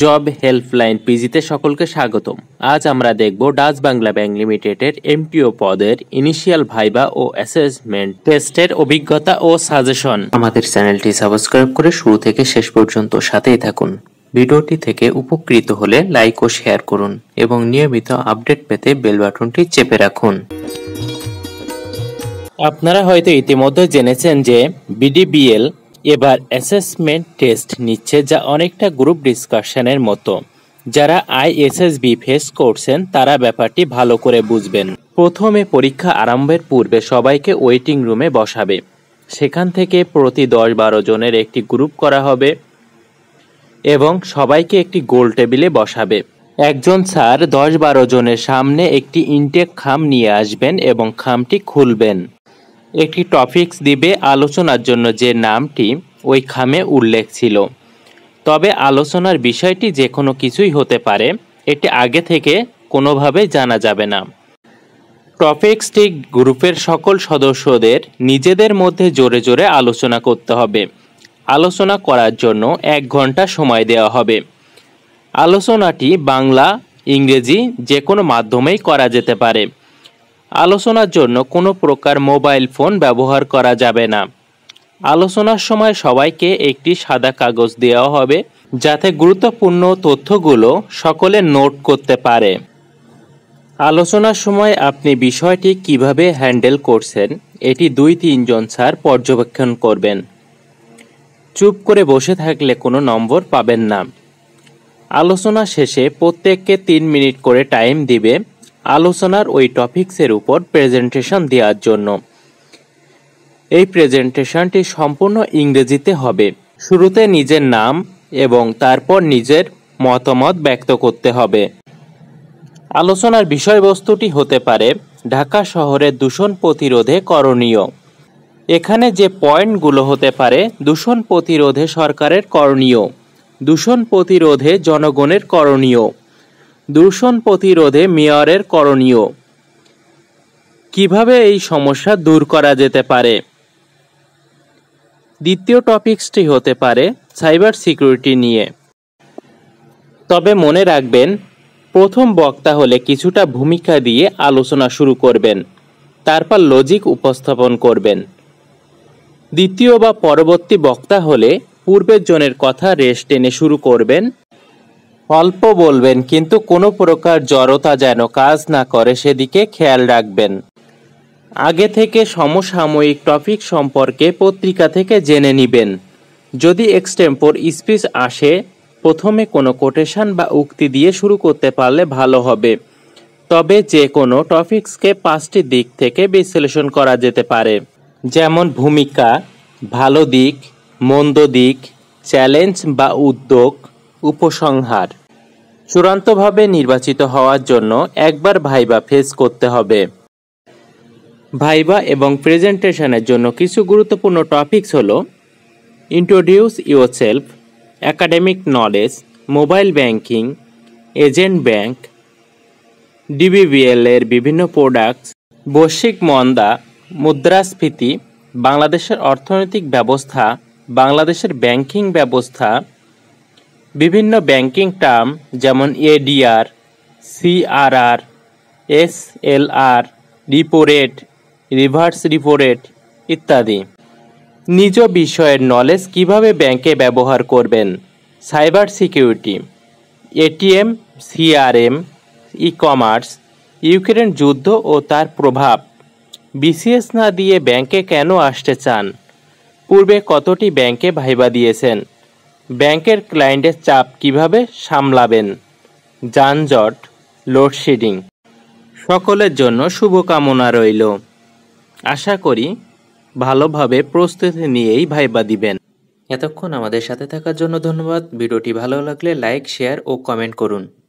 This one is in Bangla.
জব হেল্পলাইন পিজিতে সকলকে স্বাগতম। আজ আমরা দেখব ডাচ বাংলা ব্যাংক লিমিটেডের MTO পদের ইনিশিয়াল ভাইবা ও অ্যাসেসমেন্ট টেস্টের অভিজ্ঞতা ও সাজেশন। আমাদের চ্যানেলটি সাবস্ক্রাইব করে শুরু থেকে শেষ পর্যন্ত সাথেই থাকুন। ভিডিওটি থেকে উপকৃত হলে লাইক ও শেয়ার করুন এবং নিয়মিত আপডেট পেতে বেল বাটনটি চেপে রাখুন। আপনারা হয়তো ইতিমধ্যে জেনেছেন যে BDBL এবার অ্যাসেসমেন্ট টেস্ট নিচ্ছে, যা অনেকটা গ্রুপ ডিসকাশনের মতো। যারা ISSB ফেস করছেন তারা ব্যাপারটি ভালো করে বুঝবেন। প্রথমে পরীক্ষা আরম্ভের পূর্বে সবাইকে ওয়েটিং রুমে বসাবে। সেখান থেকে প্রতি 10-12 জনের একটি গ্রুপ করা হবে এবং সবাইকে একটি গোল টেবিলে বসাবে। একজন স্যার 10-12 জনের সামনে একটি ইনটেক খাম নিয়ে আসবেন এবং খামটি খুলবেন। একটি টপিকস দিবে আলোচনার জন্য, যে নামটি ওই খামে উল্লেখ ছিল। তবে আলোচনার বিষয়টি যে কোনো কিছুই হতে পারে, এটি আগে থেকে কোনোভাবেই জানা যাবে না। টপিকসটি গ্রুপের সকল সদস্যদের নিজেদের মধ্যে জোরে জোরে আলোচনা করতে হবে। আলোচনা করার জন্য 1 ঘন্টা সময় দেওয়া হবে। আলোচনাটি বাংলা, ইংরেজি যে কোনো মাধ্যমেই করা যেতে পারে। আলোচনার জন্য কোনো প্রকার মোবাইল ফোন ব্যবহার করা যাবে না। আলোচনার সময় সবাইকে একটি সাদা কাগজ দেওয়া হবে, যাতে গুরুত্বপূর্ণ তথ্যগুলো সকলে নোট করতে পারে। আলোচনার সময় আপনি বিষয়টি কিভাবে হ্যান্ডেল করছেন, এটি 2-3 জন স্যার পর্যবেক্ষণ করবেন। চুপ করে বসে থাকলে কোনো নম্বর পাবেন না। আলোচনা শেষে প্রত্যেককে 3 মিনিট করে টাইম দিবে আলোচনার ওই টপিকসের উপর প্রেজেন্টেশন দেওয়ার জন্য। এই প্রেজেন্টেশনটি সম্পূর্ণ ইংরেজিতে হবে। শুরুতে নিজের নাম এবং তারপর নিজের মতামত ব্যক্ত করতে হবে। আলোচনার বিষয়বস্তুটি হতে পারে ঢাকা শহরের দূষণ প্রতিরোধে করণীয়। এখানে যে পয়েন্টগুলো হতে পারে: দূষণ প্রতিরোধে সরকারের করণীয়, দূষণ প্রতিরোধে জনগণের করণীয়, দূষণ প্রতিরোধে মেয়রের করণীয়, কিভাবে এই সমস্যা দূর করা যেতে পারে। দ্বিতীয় টপিকসটি হতে পারে সাইবার সিকিউরিটি নিয়ে। তবে মনে রাখবেন, প্রথম বক্তা হলে কিছুটা ভূমিকা দিয়ে আলোচনা শুরু করবেন, তারপর লজিক উপস্থাপন করবেন। দ্বিতীয় বা পরবর্তী বক্তা হলে পূর্বের জনের কথা রেস্ট টেনে শুরু করবেন। অল্প বলবেন, কিন্তু কোনো প্রকার জড়তা যেন কাজ না করে সেদিকে খেয়াল রাখবেন। আগে থেকে সমসাময়িক টপিক সম্পর্কে পত্রিকা থেকে জেনে নেবেন। যদি এক্সটেম্পোর স্পিচ আসে, প্রথমে কোনো কোটেশন বা উক্তি দিয়ে শুরু করতে পারলে ভালো হবে। তবে যে কোনো টপিকসকে 5টি দিক থেকে বিশ্লেষণ করা যেতে পারে, যেমন ভূমিকা, ভালো দিক, মন্দ দিক, চ্যালেঞ্জ বা উদ্যোগ, উপসংহার। চূড়ান্তভাবে নির্বাচিত হওয়ার জন্য একবার ভাইবা ফেস করতে হবে। ভাইবা এবং প্রেজেন্টেশনের জন্য কিছু গুরুত্বপূর্ণ টপিকস হলো: introduce yourself, academic knowledge, mobile banking, agent bank, DBBL এর বিভিন্ন প্রোডাক্টস, বৈশ্বিক মন্দা, মুদ্রাস্ফীতি, বাংলাদেশের অর্থনৈতিক ব্যবস্থা, বাংলাদেশের ব্যাংকিং ব্যবস্থা, বিভিন্ন ব্যাংকিং টার্ম যেমন ADR, CRR, SLR, repo rate, reverse repo rate ইত্যাদি। নিজ বিষয়ের নলেজ কিভাবে ব্যাংকে ব্যবহার করবেন, cyber security, ATM, CRM, e-commerce, Ukraine যুদ্ধ ও তার প্রভাব, BCS না দিয়ে ব্যাংকে কেন আসতে চান, পূর্বে কতটি ব্যাংকে ভাইবা দিয়েছেন, ব্যাংকের ক্লায়েন্টের চাপ কিভাবে সামলাবেন, যানজট, লোডশেডিং। সকলের জন্য শুভকামনা রইল। আশা করি ভালোভাবে প্রস্তুতি নিয়েই ভাইবা দিবেন। এতক্ষণ আমাদের সাথে থাকার জন্য ধন্যবাদ। ভিডিওটি ভালো লাগলে লাইক, শেয়ার ও কমেন্ট করুন।